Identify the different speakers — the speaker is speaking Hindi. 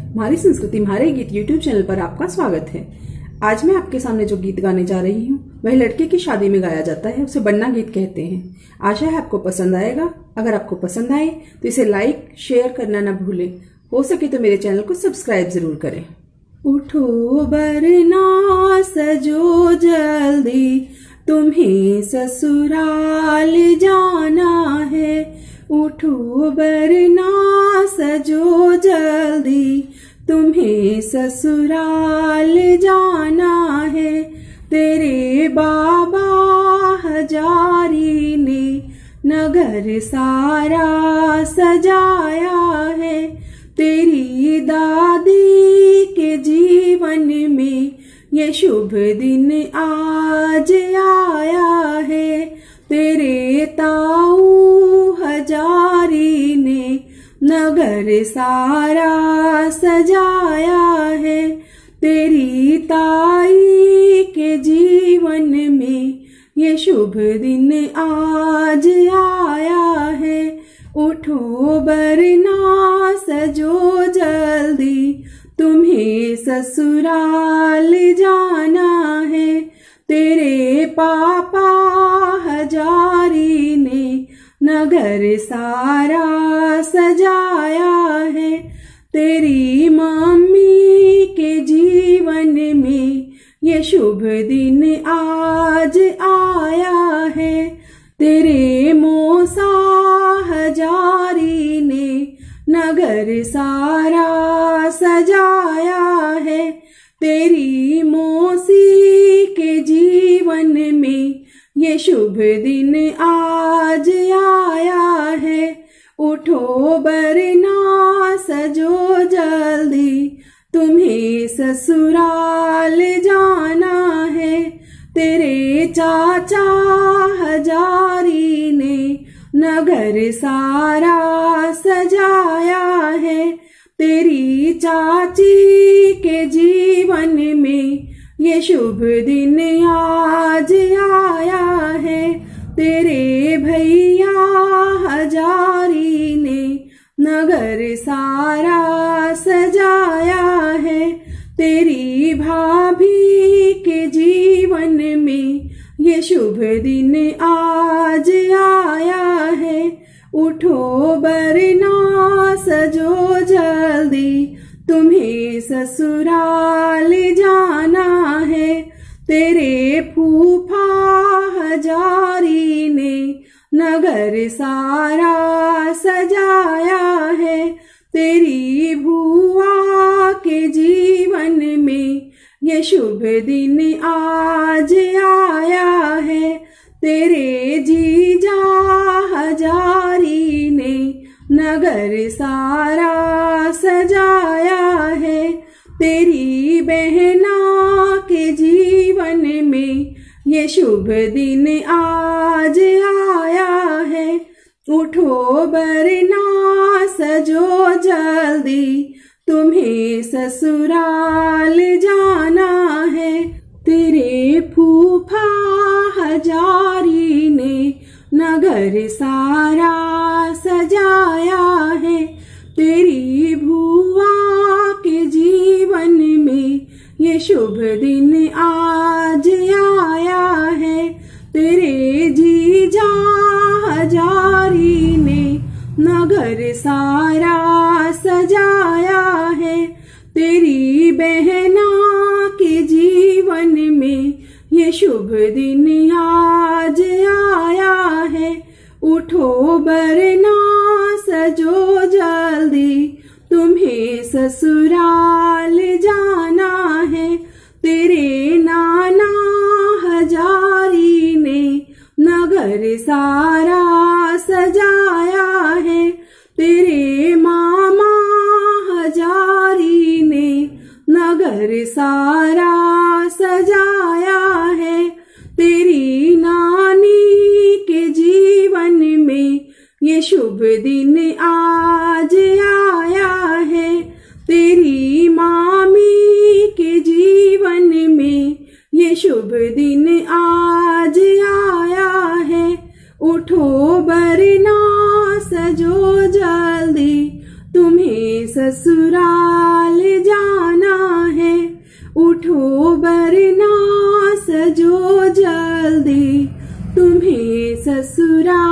Speaker 1: हमारी संस्कृति हमारे गीत यूट्यूब चैनल पर आपका स्वागत है। आज मैं आपके सामने जो गीत गाने जा रही हूँ वह लड़के की शादी में गाया जाता है, उसे बन्ना गीत कहते हैं। आशा है आपको पसंद आएगा। अगर आपको पसंद आए तो इसे लाइक शेयर करना ना भूलें। हो सके तो मेरे चैनल को सब्सक्राइब जरूर करें। उठो बरना सजो जल्दी, तुम्हें ससुराल जाना है। उठो बरना सजो जल्दी, तुम्हें ससुराल जाना है। तेरे बाबा हजारी ने नगर सारा सजाया है। तेरी दादी के जीवन में ये शुभ दिन आज आया है। तेरे ताऊ हजारी ने नगर सारा सजाया है। तेरी ताई के जीवन में ये शुभ दिन आज आया है। उठो बरना सजो जल्दी, तुम्हें ससुराल जाना है। तेरे पापा हजारी ने नगर सारा सजाया है। तेरी मम्मी के जीवन में ये शुभ दिन आज आया है। तेरे मौसा हजारी ने नगर सारा सजाया है। तेरी मौसी के जीवन में ये शुभ दिन आज आया है। उठो बरना सजो जल्दी, तुम्हें ससुराल जाना है। तेरे चाचा हजारी ने नगर सारा सजाया है। तेरी चाची के जीवन में ये शुभ दिन आज आया है। तेरे भैया हजारी ने नगर सारा सजाया है। तेरी भाभी के जीवन में ये शुभ दिन आज आया है। उठो बरना सजो जल्दी, तुम्हें ससुराल जाना है। तेरे फूफा हजारी ने नगर सारा सजाया है। तेरी बुआ के जीवन में ये शुभ दिन आज आया है। तेरे जीजा हजारी ने नगर सारा सजाया है। तेरी बहना के जीवन में ये शुभ दिन आज आया है। उठो बरना सजो जल्दी, तुम्हें ससुराल जाना है। तेरे फूफा हजारी ने नगर सारा सजाया है। तेरी बुआ के जीवन में ये शुभ दिन आज आया है। तेरे जीजा हजारी ने नगर सारा सजाया है। तेरी बहना के जीवन में ये शुभ दिन आज आया है। उठो बरना सजो जल्दी, तुम्हें ससुराल जाना है। तेरे नाना हजारी ने नगर सारा सजाया है। तेरे मामा हजारी ने नगर सारा सजाया है। तेरी नानी के जीवन में ये शुभ दिन आज आया है। तेरी मामी के जीवन में ये शुभ दिन आज आया है। उठो बरना सजो जल्दी, तुम्हें ससुराल जाना है, उठो बरना सजो जल्दी, तुम्हें ससुराल